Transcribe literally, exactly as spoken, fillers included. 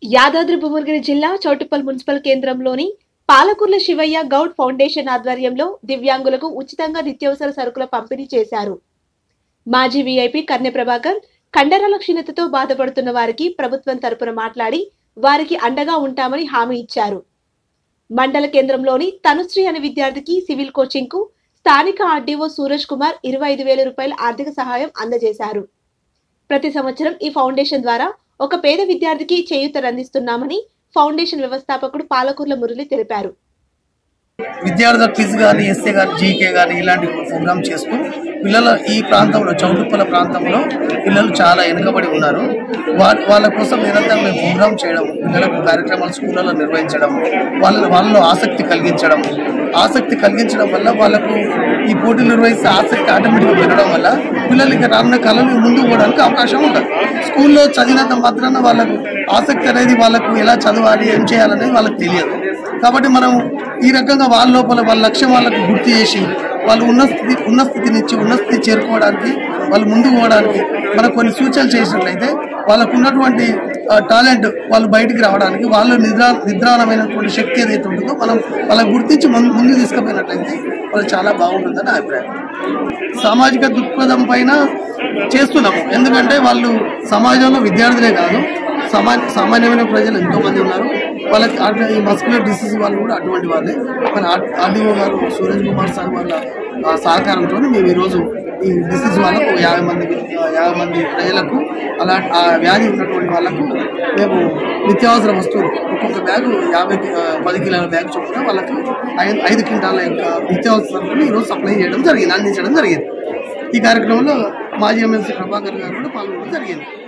యాదాద్రి భువనగిరి జిల్లా చౌటుప్పల్ మున్సిపల్ కేంద్రంలోని పాలకుర్ల శివయ్య గౌడ్ ఫౌండేషన్ ఆధ్వర్యంలో దివ్యాంగులకు ఉచితంగా నిత్యావసర సరుకుల పంపిణీ చేశారు. మాజీ వీఐపీ కన్నె ప్రభాకర్ కండరాల క్షీణతతో బాధపడుతున్న వారికి ప్రభుత్వం తరపున మాట్లాడి వారికి అండగా ఉంటామని హామీ ఇచ్చారు. మండల కేంద్రంలోని తనుశ్రీ అనే విద్యార్థికి సివిల్ కోచింగ్ కు స్థానిక ఆర్డీఓ సూరజ్ కుమార్ ఇరవై ఐదు వేల రూపాయల ఆర్థిక సహాయం అందజేశారు. ప్రతి సంవత్సరం ఈ ఫౌండేషన్ ద్వారా ఒక పేద విద్యార్థికి చేయూతనందిస్తున్నామని ఫౌండేషన్ వ్యవస్థాపకుడు పాలకుర్ల మురళి తెలిపారు. విద్యార్థుల క్విజ్ కానీ ఎస్ఏ కానీ జీకే కానీ ఇలాంటి ప్రోగ్రామ్ చేస్తూ పిల్లల ఈ ప్రాంతంలో చౌటుప్పల ప్రాంతంలో పిల్లలు చాలా వెనుకబడి ఉన్నారు. వాళ్ళ వాళ్ళ కోసం నిరంతరం మేము ప్రోగ్రామ్ చేయడం, పిల్లలకు కార్యక్రమాలు స్కూళ్ళలో నిర్వహించడం, వాళ్ళ వాళ్ళలో ఆసక్తి కలిగించడం ఆసక్తి కలిగించడం వల్ల వాళ్ళకు ఈ పోటీలు నిర్వహిస్తే ఆసక్తి ఆటోమేటిక్గా పెరగడం వల్ల పిల్లలు ఇంకా రానున్న కాలంలో ముందుకు పోవడానికి అవకాశం ఉంటుంది. స్కూల్లో చదివినంత మాత్రాన వాళ్ళకు ఆసక్తి అనేది వాళ్ళకు ఎలా చదవాలి ఏం చేయాలనేది వాళ్ళకి తెలియదు. కాబట్టి మనం ఈ రకంగా వాళ్ళ లోపల వాళ్ళ లక్ష్యం వాళ్ళకు గుర్తు చేసి వాళ్ళు ఉన్న స్థితి ఉన్న స్థితి నుంచి ఉన్న స్థితి చేరుకోవడానికి వాళ్ళు ముందుకు పోవడానికి మనకు కొన్ని సూచనలు చేసినట్లయితే వాళ్ళకు ఉన్నటువంటి టాలెంట్ వాళ్ళు బయటికి రావడానికి వాళ్ళు నిద్రా నిద్రాణమైనటువంటి శక్తి ఏదైతే ఉంటుందో మనం వాళ్ళకి గుర్తించి ముందుకు తీసుకుపోయినట్లయితే వాళ్ళు చాలా బాగుంటుందని అభిప్రాయం. సామాజిక దృక్పథం పైన చేస్తున్నాము. ఎందుకంటే వాళ్ళు సమాజంలో విద్యార్థులే కాదు, సమా సామాన్యమైన ప్రజలు ఎంతోమంది ఉన్నారు. వాళ్ళకి ఈ మస్కులర్ డిసీజ్ వాళ్ళు కూడా అటువంటి వాళ్ళే. మన ఆర్డీఓ గారు సూరజ్ కుమార్ సార్ వాళ్ళ సహకారంతో మేము ఈరోజు ఈ డిసీజ్ వాళ్ళకు యాభై మంది యాభై మంది ప్రజలకు అలా ఆ వ్యాధి ఉన్నటువంటి వాళ్ళకు మేము నిత్యావసర వస్తువులు ఒక్కొక్క బ్యాగు యాభై పది కిలోల బ్యాగ్ చొప్పున వాళ్ళకు ఐదు ఐదు క్వింటాల యొక్క నిత్యావసరాలను ఈరోజు సప్లై చేయడం జరిగింది, అందించడం జరిగింది. ఈ కార్యక్రమంలో మాజీ ఎమ్మెల్సీ ప్రభాకర్ గారు కూడా పాల్గొనడం జరిగింది.